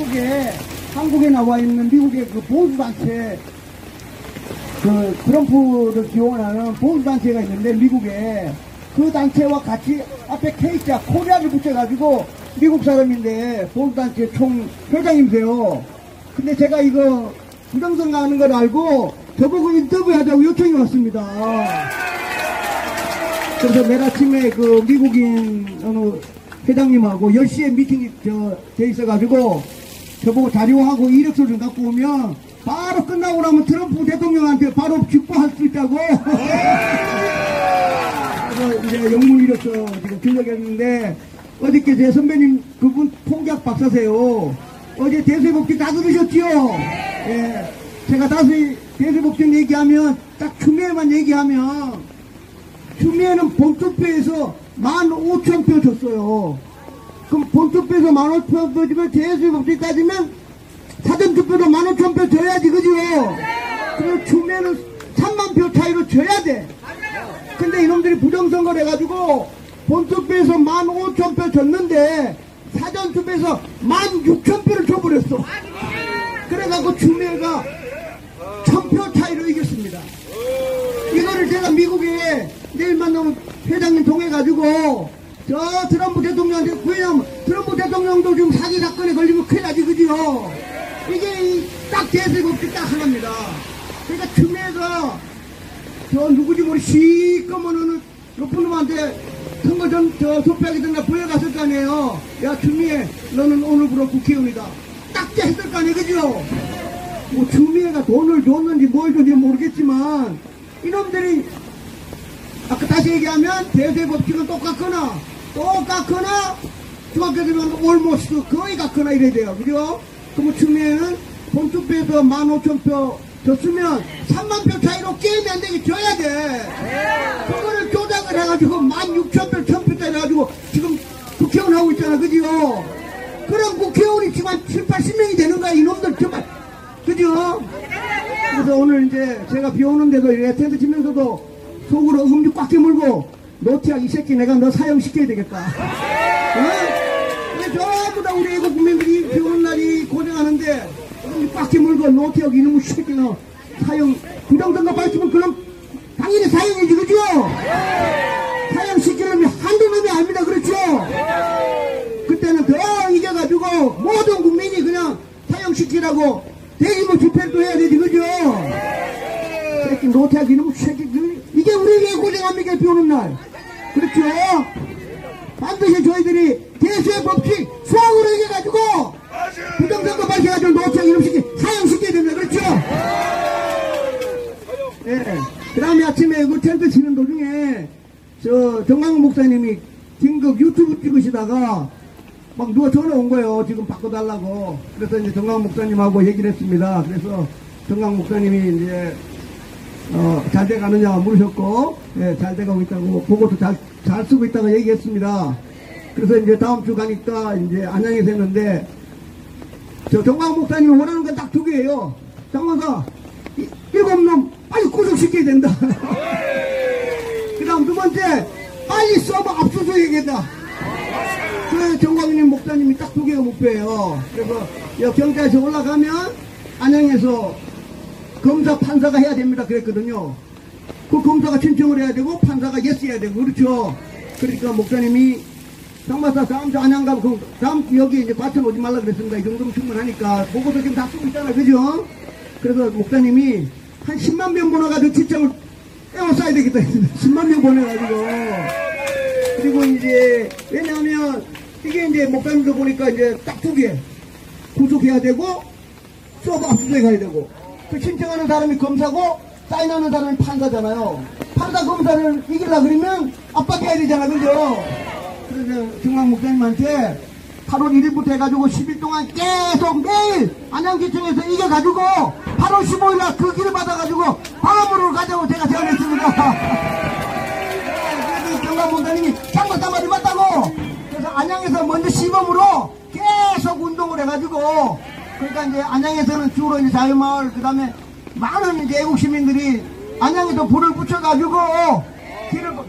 한국에 나와 있는 미국의 그 보수단체, 그 트럼프를 지원하는 보수단체가 있는데, 미국에 그 단체와 같이 앞에 K자 코리아를 붙여가지고 미국 사람인데 보수단체 총 회장님이세요. 근데 제가 이거 부정선거하는 걸 알고 저보고 인터뷰하자고 요청이 왔습니다. 그래서 매일 아침에 그 미국인 어느 회장님하고 10시에 미팅이 돼 있어가지고 저보고 자료하고 이력서를 갖고 오면 바로 끝나고 나면 트럼프 대통령한테 바로 직보할 수 있다고. 그래서 이제 영문 이력서 지금 주려겠는데, 어저께 제 선배님 그분 통계학 박사세요. 어제 대세복지 다 들으셨지요? 예. 제가 다시 대세복지 얘기하면 딱 추미애만 얘기하면, 추미애는 본투표에서 15,000표 줬어요. 그럼 본투표에서 15,000표 주면 대세복지 따지면 사전투표도 15,000표 줘야지, 그죠? 그리고 추미애는 3만표 차이로 줘야 돼. 근데 이놈들이 부정선거를 해가지고 본투표에서 15,000표 줬는데 사전투표에서 16,000표를 줘버렸어. 그래갖고 추미애가 1,000표 차이로 이겼습니다. 이거를 제가 미국에 내일 만나면 회장님 통해가지고 저 트럼프 대통령한테, 왜냐면 트럼프 대통령도 지금 사기 사건에 걸리면 큰일 나지, 그죠? 이게 딱 대세법칙 딱 하나입니다. 그러니까 추미애가 저 누구지 모르 시꺼먼 어느 높은 놈한테 선거 전 투표하기 전에 보여갔을 거 아니에요. 야 추미애 너는 오늘부로 국회의원이다. 딱지 했을 거 아니에요, 그죠? 뭐 추미애가 돈을 줬는지 뭘 줬는지 모르겠지만 이놈들이 아까 다시 얘기하면 대세법칙은 똑같거나 중학교 되면 올모스트 거의 같거나 이래야 돼요, 그죠? 그럼 추미애는 본투표에서 15,000표 줬으면 3만표 차이로 게임이 안 되게 져야 돼. 그거를 조작을 해가지고 16,000표, 1,000표짜리 해가지고 지금 국회의원 하고 있잖아, 그죠? 그럼 국회의원이 지금 한 7, 80명이 되는 거야, 이놈들 정말. 그죠? 그래서 오늘 이제 제가 비 오는데도 이렇게 텐트 치면서도 속으로 음주 꽉 깨물고 노티학 이 새끼 내가 너 사형시켜야 되겠다. 어? 전부 다 우리 애국 국민들이 비 오는 날이 고생하는데 꽉 깨물고 노티학 이놈의 새끼 너 사형, 부정선거 밝히면 그럼 당연히 사형이지, 그죠? 사형시키려면 한두 놈이 아닙니다, 그렇죠? 그때는 더 이겨가지고 모든 국민이 그냥 사형시키라고 대규모 집회도 해야 되지, 그죠? 새끼 노태학 이놈의 새끼, 이게 우리에게 고생합니까, 비 오는 날? 그렇죠? 반드시 저희들이 대수의 법칙 수학으로 이겨가지고 부정선거 밝혀가지고 노태학 이놈의 새끼 사형시켜야 됩니다, 그렇죠? 예. 그 다음에 아침에 그 텐트 치는 도중에 저 정광훈 목사님이 긴급 유튜브 찍으시다가 막 누가 전화 온 거예요. 지금 바꿔달라고. 그래서 이제 정광훈 목사님하고 얘기를 했습니다. 그래서 정광훈 목사님이 이제 잘 돼가느냐 물으셨고, 예, 잘 돼가고 있다고, 보고도 잘 쓰고 있다고 얘기했습니다. 그래서 이제 다음 주 가니까 이제 안양에서 했는데, 저 정광훈 목사님이 원하는 건 딱 두 개예요. 장관사, 7놈 빨리 구속시켜야 된다. 그 다음 두 번째, 빨리 서버 압수수색해야겠다. 그 정광훈 목사님이 딱 두 개가 목표예요. 그래서 경찰에서 올라가면 안양에서 검사 판사가 해야 됩니다 그랬거든요. 그 검사가 신청을 해야 되고 판사가 예스 해야 되고, 그렇죠? 그러니까 목사님이 장마사 다음 주 안양 가면 다음 주 여기 이제 과천 오지 말라 그랬습니다. 이 정도면 충분하니까. 보고서 지금 다 쓰고 있잖아요, 그죠? 그래서 목사님이 한 10만 명 보내가지고 지청을 떼어싸야 되겠다 했습니다. 10만 명 보내가지고. 그리고 이제 왜냐하면 이게 이제 목사님도 보니까 이제 딱 두 개 구속해야 되고 서버 압수수색 해야 되고, 그 신청하는 사람이 검사고 사인하는 사람이 판사잖아요. 판사 검사를 이기려고 그러면 압박해야 되잖아, 그죠? 그래서 정광 목사님한테 8월 1일부터 해가지고 10일 동안 계속 매일 안양지청에서 이겨가지고 8월 15일날 그 길을 받아가지고 방화문으로 가자고 제가 제안했습니다. 그래서 정광 목사님이 장마사 말이 맞다고. 그래서 안양에서 먼저 시범으로 계속 운동을 해가지고, 그러니까 이제 안양에서는 주로 이제 자유마을, 그 다음에 많은 이제 애국 시민들이 안양에도 불을 붙여가지고 길을